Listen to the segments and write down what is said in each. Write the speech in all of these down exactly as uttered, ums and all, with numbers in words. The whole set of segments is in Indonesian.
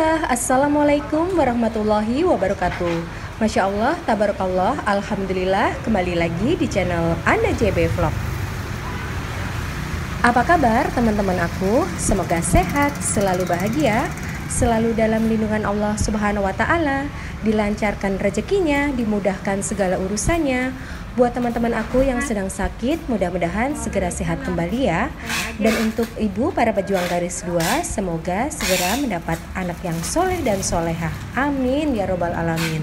Bismillah, Assalamualaikum warahmatullahi wabarakatuh. Masya Allah, tabarakallah, alhamdulillah. Kembali lagi di channel Anda J B Vlog. Apa kabar teman-teman aku? Semoga sehat, selalu bahagia, selalu dalam lindungan Allah Subhanahu wa Ta'ala, dilancarkan rezekinya, dimudahkan segala urusannya. Buat teman-teman aku yang sedang sakit, mudah-mudahan segera sehat kembali ya. Dan untuk ibu para pejuang garis dua, semoga segera mendapat anak yang soleh dan solehah. Amin ya robbal alamin.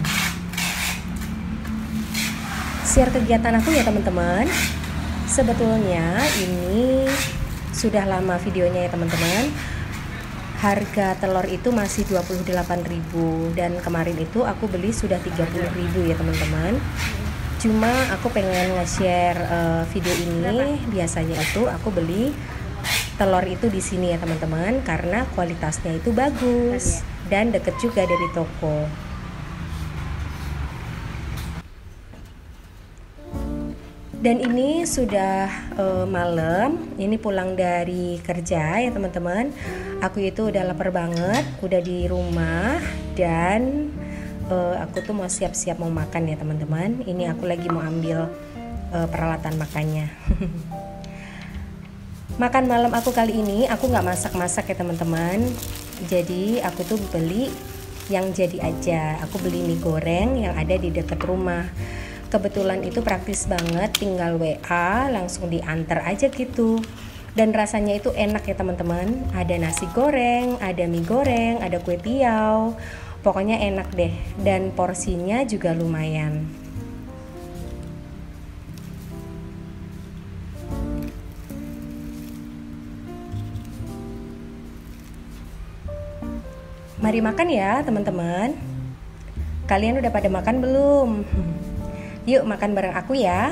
Share kegiatan aku ya teman-teman. Sebetulnya ini sudah lama videonya ya teman-teman. Harga telur itu masih dua puluh delapan ribu, dan kemarin itu aku beli sudah tiga puluh ribu ya teman-teman. Cuma aku pengen nge-share uh, video ini. Biasanya itu aku beli telur itu di sini ya teman-teman, karena kualitasnya itu bagus dan deket juga dari toko. Dan ini sudah uh, malam, ini pulang dari kerja ya teman-teman. Aku itu udah lapar banget, udah di rumah, dan uh, aku tuh mau siap-siap mau makan ya teman-teman. Ini aku lagi mau ambil uh, peralatan makannya. Makan malam aku kali ini aku nggak masak-masak ya teman-teman. Jadi aku tuh beli yang jadi aja. Aku beli mie goreng yang ada di dekat rumah. Kebetulan itu praktis banget, tinggal W A langsung diantar aja gitu. Dan rasanya itu enak ya teman-teman. Ada nasi goreng, ada mie goreng, ada kue tiaw. Pokoknya enak deh, dan porsinya juga lumayan. Mari makan ya teman-teman. Kalian udah pada makan belum? Yuk makan bareng aku ya.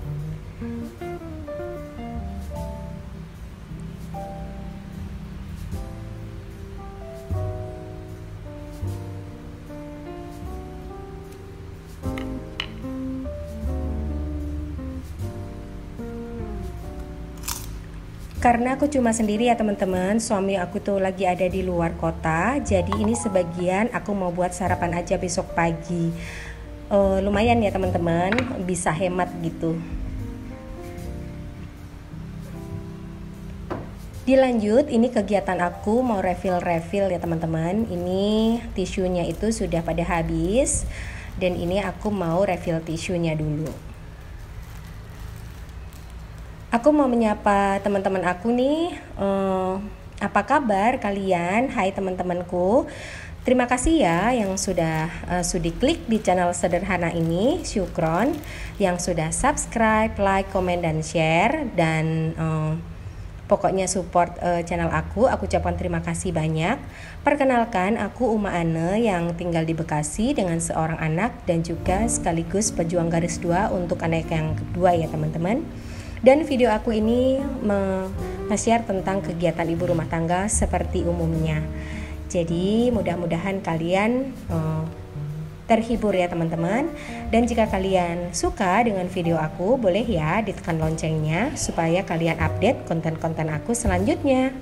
Karena aku cuma sendiri ya teman-teman, suami aku tuh lagi ada di luar kota. Jadi ini sebagian aku mau buat sarapan aja besok pagi. Uh, lumayan ya teman-teman, bisa hemat gitu. Dilanjut, ini kegiatan aku mau refill-refill ya teman-teman. Ini tisunya itu sudah pada habis, dan ini aku mau refill tisunya dulu. Aku mau menyapa teman-teman aku nih. uh, Apa kabar kalian? Hai teman-temanku. Terima kasih ya yang sudah uh, sudi klik di channel sederhana ini, syukron. Yang sudah subscribe, like, komen, dan share. Dan uh, pokoknya support uh, channel aku, aku ucapkan terima kasih banyak. Perkenalkan, aku Uma Ane yang tinggal di Bekasi dengan seorang anak, dan juga sekaligus pejuang garis dua untuk anak yang kedua ya teman-teman. Dan video aku ini nge-share tentang kegiatan ibu rumah tangga seperti umumnya. Jadi mudah-mudahan kalian uh, terhibur ya teman-teman. Dan jika kalian suka dengan video aku, boleh ya ditekan loncengnya supaya kalian update konten-konten aku selanjutnya.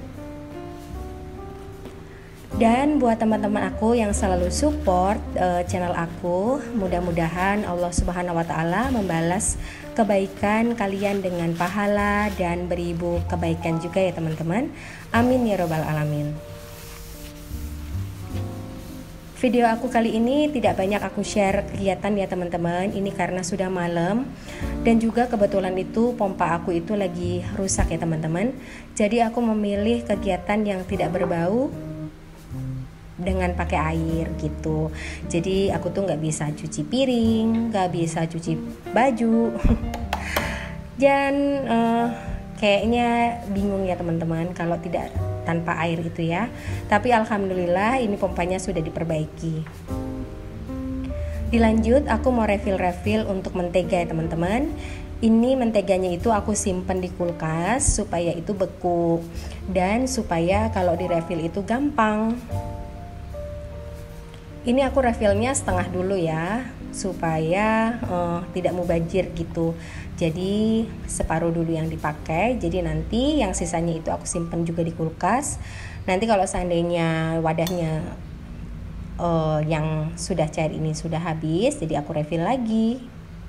Dan buat teman-teman aku yang selalu support uh, channel aku, mudah-mudahan Allah Subhanahu wa Ta'ala membalas kebaikan kalian dengan pahala dan beribu kebaikan juga ya teman-teman. Amin ya robbal alamin. Video aku kali ini tidak banyak aku share kegiatan ya teman-teman. Ini karena sudah malam, dan juga kebetulan itu pompa aku itu lagi rusak ya teman-teman. Jadi aku memilih kegiatan yang tidak berbau dengan pakai air gitu. Jadi aku tuh nggak bisa cuci piring, nggak bisa cuci baju. Dan uh, kayaknya bingung ya teman-teman kalau tidak tanpa air itu ya. Tapi alhamdulillah ini pompanya sudah diperbaiki. Dilanjut, aku mau refill-refill untuk mentega ya teman-teman. Ini menteganya itu aku simpen di kulkas supaya itu beku, dan supaya kalau direfill itu gampang. Ini aku refillnya setengah dulu ya, supaya uh, tidak mubazir gitu. Jadi separuh dulu yang dipakai, jadi nanti yang sisanya itu aku simpan juga di kulkas. Nanti kalau seandainya wadahnya uh, yang sudah cair ini sudah habis, jadi aku refill lagi.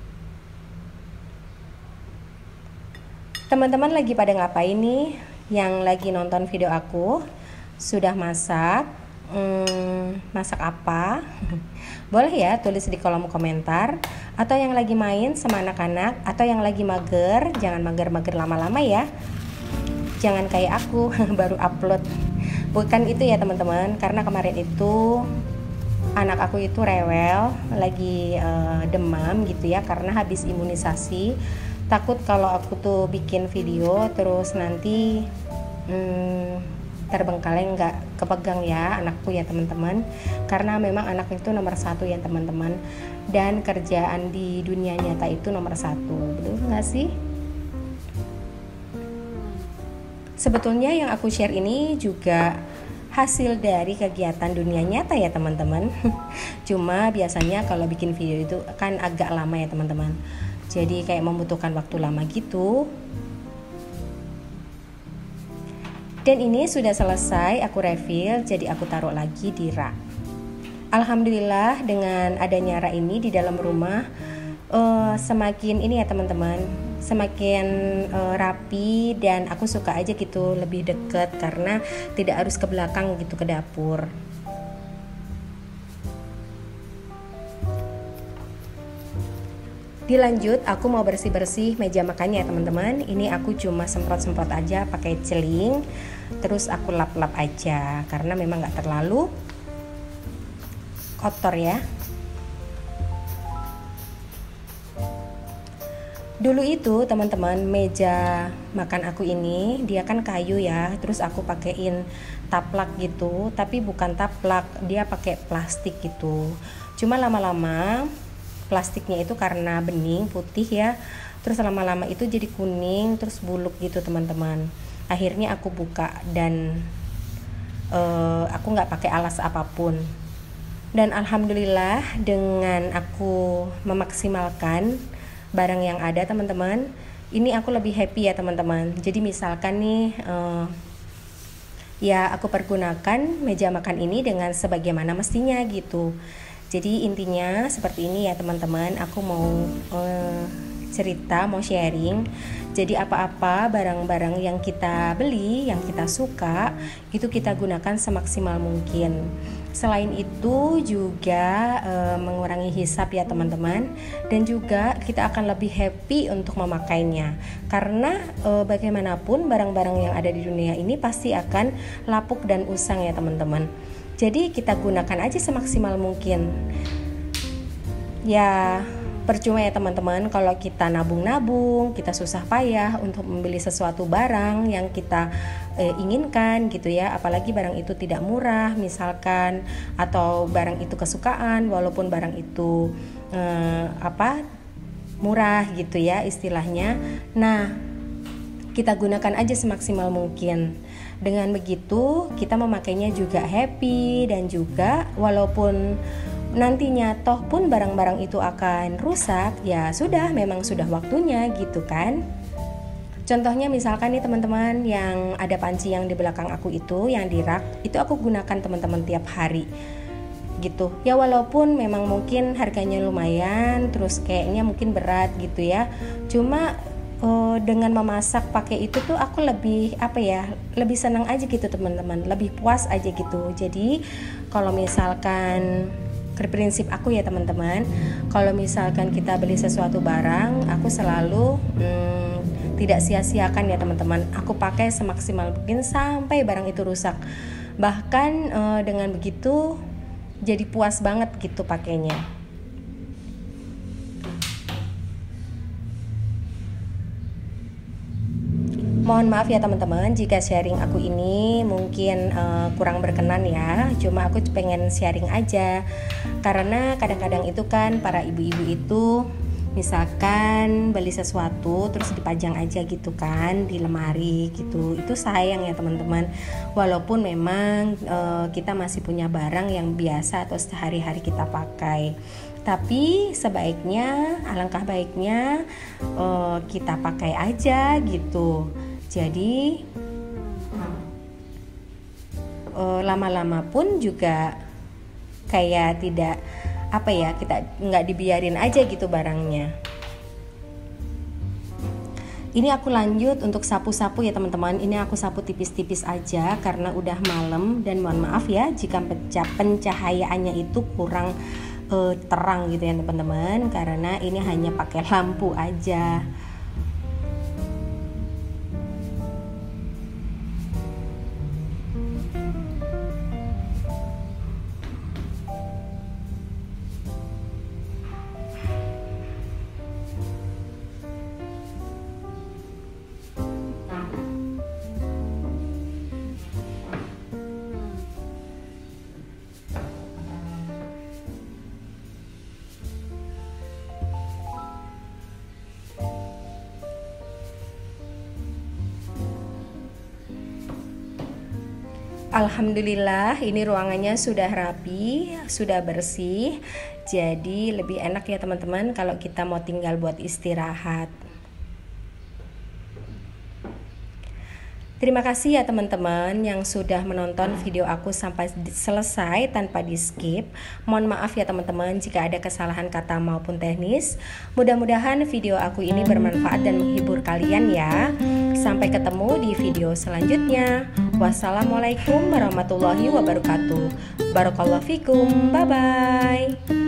Teman-teman lagi pada ngapain nih? Yang lagi nonton video aku sudah masak? Hmm, masak apa? Boleh ya tulis di kolom komentar. Atau yang lagi main sama anak-anak, atau yang lagi mager, jangan mager-mager lama-lama ya. Jangan kayak aku baru upload. Bukan itu ya teman-teman, karena kemarin itu anak aku itu rewel, lagi uh, demam gitu ya, karena habis imunisasi. Takut kalau aku tuh bikin video terus nanti hmm, terbengkalai nggak kepegang ya anakku ya teman-teman, karena memang anak itu nomor satu ya teman-teman, dan kerjaan di dunia nyata itu nomor satu, betul nggak sih? Sebetulnya yang aku share ini juga hasil dari kegiatan dunia nyata ya teman-teman. Cuma biasanya kalau bikin video itu kan agak lama ya teman-teman, jadi kayak membutuhkan waktu lama gitu. Dan ini sudah selesai aku refill, jadi aku taruh lagi di rak. Alhamdulillah dengan adanya rak ini di dalam rumah uh, semakin ini ya teman-teman, semakin uh, rapi, dan aku suka aja gitu lebih deket karena tidak harus ke belakang gitu ke dapur. Dilanjut, aku mau bersih-bersih meja makannya ya teman-teman. Ini aku cuma semprot-semprot aja pakai celing, terus aku lap-lap aja karena memang nggak terlalu kotor ya. Dulu itu teman-teman, meja makan aku ini dia kan kayu ya, terus aku pakein taplak gitu, tapi bukan taplak, dia pakai plastik gitu. Cuma lama-lama plastiknya itu karena bening putih ya, terus lama-lama itu jadi kuning, terus buluk gitu teman-teman. Akhirnya aku buka dan uh, aku nggak pakai alas apapun. Dan alhamdulillah dengan aku memaksimalkan barang yang ada teman-teman, ini aku lebih happy ya teman-teman. Jadi misalkan nih uh, ya aku pergunakan meja makan ini dengan sebagaimana mestinya gitu. Jadi intinya seperti ini ya teman-teman, aku mau uh, cerita, mau sharing. Jadi apa-apa barang-barang yang kita beli, yang kita suka, itu kita gunakan semaksimal mungkin. Selain itu juga uh, mengurangi hisap ya teman-teman, dan juga kita akan lebih happy untuk memakainya. Karena uh, bagaimanapun barang-barang yang ada di dunia ini pasti akan lapuk dan usang ya teman-teman. Jadi kita gunakan aja semaksimal mungkin. Ya percuma ya teman-teman kalau kita nabung-nabung, kita susah payah untuk membeli sesuatu barang yang kita eh, inginkan gitu ya. Apalagi barang itu tidak murah misalkan, atau barang itu kesukaan walaupun barang itu eh, apa murah gitu ya istilahnya. Nah, kita gunakan aja semaksimal mungkin. Dengan begitu kita memakainya juga happy, dan juga walaupun nantinya toh pun barang-barang itu akan rusak, ya sudah, memang sudah waktunya gitu kan. Contohnya misalkan nih teman-teman, yang ada panci yang di belakang aku itu, yang di rak, itu aku gunakan teman-teman tiap hari gitu. Ya walaupun memang mungkin harganya lumayan, terus kayaknya mungkin berat gitu ya. Cuma Uh, dengan memasak pakai itu tuh aku lebih apa ya, lebih senang aja gitu teman-teman, lebih puas aja gitu. Jadi kalau misalkan prinsip aku ya teman-teman, kalau misalkan kita beli sesuatu barang, aku selalu hmm, tidak sia-siakan ya teman-teman. Aku pakai semaksimal mungkin sampai barang itu rusak. Bahkan uh, dengan begitu jadi puas banget gitu pakainya. Mohon maaf ya teman-teman jika sharing aku ini mungkin uh, kurang berkenan ya. Cuma aku pengen sharing aja. Karena kadang-kadang itu kan para ibu-ibu itu misalkan beli sesuatu terus dipajang aja gitu kan di lemari gitu. Itu sayang ya teman-teman. Walaupun memang uh, kita masih punya barang yang biasa atau sehari-hari kita pakai. Tapi sebaiknya, alangkah baiknya uh, kita pakai aja gitu. Jadi uh, lama-lama pun juga kayak tidak apa ya, kita nggak dibiarin aja gitu barangnya. Ini aku lanjut untuk sapu-sapu ya teman-teman. Ini aku sapu tipis-tipis aja karena udah malam, dan mohon maaf ya jika pencahayaannya itu kurang uh, terang gitu ya teman-teman, karena ini hanya pakai lampu aja. Alhamdulillah ini ruangannya sudah rapi, sudah bersih. Jadi lebih enak ya teman-teman kalau kita mau tinggal buat istirahat. Terima kasih ya teman-teman yang sudah menonton video aku sampai selesai tanpa di skip. Mohon maaf ya teman-teman jika ada kesalahan kata maupun teknis. Mudah-mudahan video aku ini bermanfaat dan menghibur kalian ya. Sampai ketemu di video selanjutnya. Wassalamualaikum warahmatullahi wabarakatuh. Barakallahu fikum. Bye bye.